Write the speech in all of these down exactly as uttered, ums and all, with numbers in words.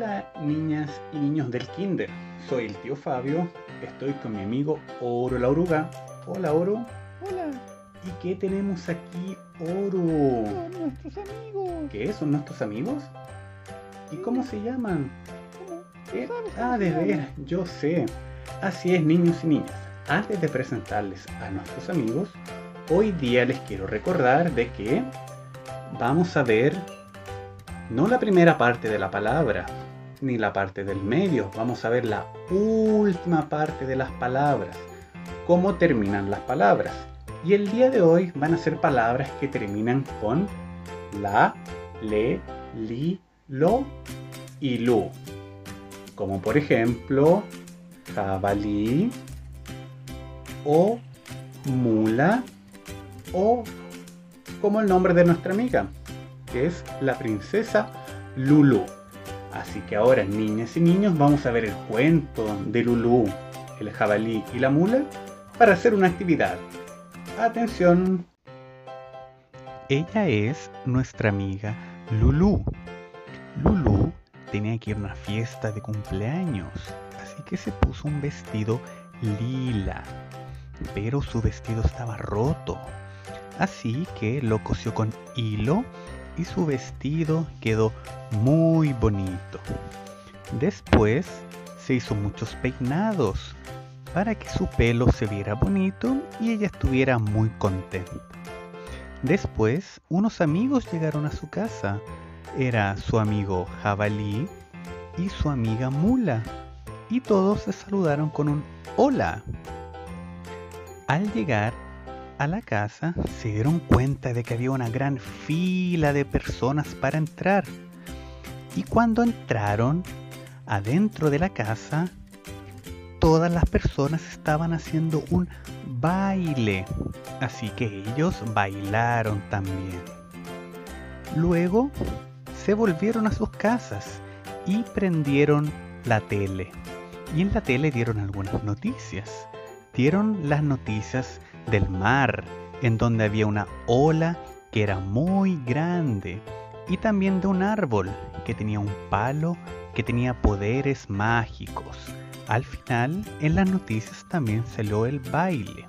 Hola niñas y niños del kinder, soy el tío Fabio, estoy con mi amigo Oro la oruga. Hola Oro. Hola, ¿Y qué tenemos aquí, Oro? son nuestros amigos. ¿Qué son nuestros amigos? ¿Y Sí. cómo se llaman? ¿Cómo? ¿Eh? ¿Sabes Ah, cómo se de llaman? veras, yo sé. Así es, niños y niñas. Antes de presentarles a nuestros amigos, hoy día les quiero recordar de que vamos a ver no la primera parte de la palabra, ni la parte del medio, vamos a ver la última parte de las palabras, cómo terminan las palabras. Y el día de hoy van a ser palabras que terminan con la, le, li, lo y lu. Como por ejemplo, jabalí, o mula, o como el nombre de nuestra amiga, que es la princesa Lulú. Así que ahora, niñas y niños, vamos a ver el cuento de Lulú, el jabalí y la mula para hacer una actividad. Atención. Ella es nuestra amiga Lulú. Lulú tenía que ir a una fiesta de cumpleaños, así que se puso un vestido lila, pero su vestido estaba roto, así que lo cosió con hilo y su vestido quedó muy bonito. Después se hizo muchos peinados para que su pelo se viera bonito y ella estuviera muy contenta. Después unos amigos llegaron a su casa. Era su amigo jabalí y su amiga mula, y todos se saludaron con un hola. Al llegar a la casa se dieron cuenta de que había una gran fila de personas para entrar. Y cuando entraron adentro de la casa, todas las personas estaban haciendo un baile, así que ellos bailaron también. Luego se volvieron a sus casas y prendieron la tele. Y en la tele dieron algunas noticias. Dieron las noticias del mar, en donde había una ola que era muy grande, y también de un árbol que tenía un palo que tenía poderes mágicos. Al final, en las noticias también salió el baile.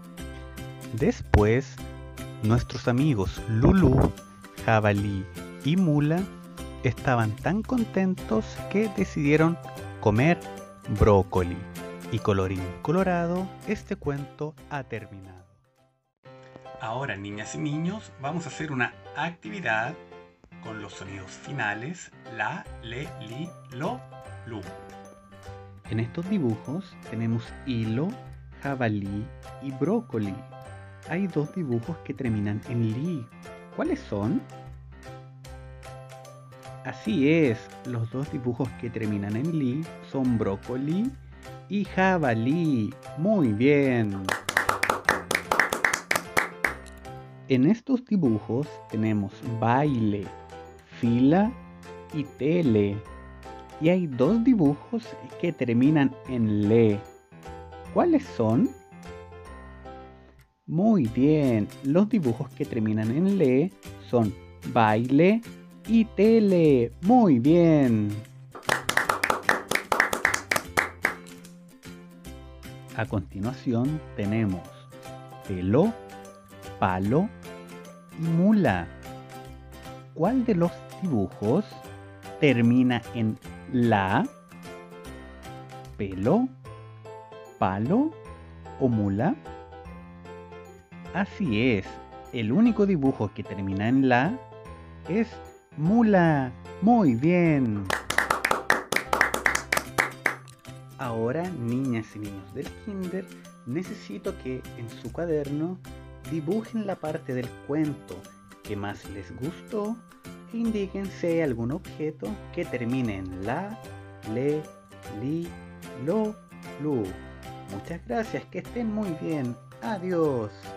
Después, nuestros amigos Lulú, jabalí y mula estaban tan contentos que decidieron comer brócoli. Y colorín colorado, este cuento ha terminado. Ahora, niñas y niños, vamos a hacer una actividad con los sonidos finales la, le, li, lo, lu. En estos dibujos tenemos hilo, jabalí y brócoli. Hay dos dibujos que terminan en li. ¿Cuáles son? Así es, los dos dibujos que terminan en li son brócoli y jabalí. Muy bien. En estos dibujos tenemos baile, fila y tele. Y hay dos dibujos que terminan en le. ¿Cuáles son? Muy bien, los dibujos que terminan en le son baile y tele. Muy bien. A continuación tenemos pelo, palo y mula. ¿Cuál de los dibujos termina en la, pelo, palo o mula? Así es, el único dibujo que termina en la es mula. Muy bien. Ahora, niñas y niños del kinder, necesito que en su cuaderno dibujen la parte del cuento que más les gustó e indiquen si hay algún objeto que termine en la, le, li, lo, lu. Muchas gracias, que estén muy bien. Adiós.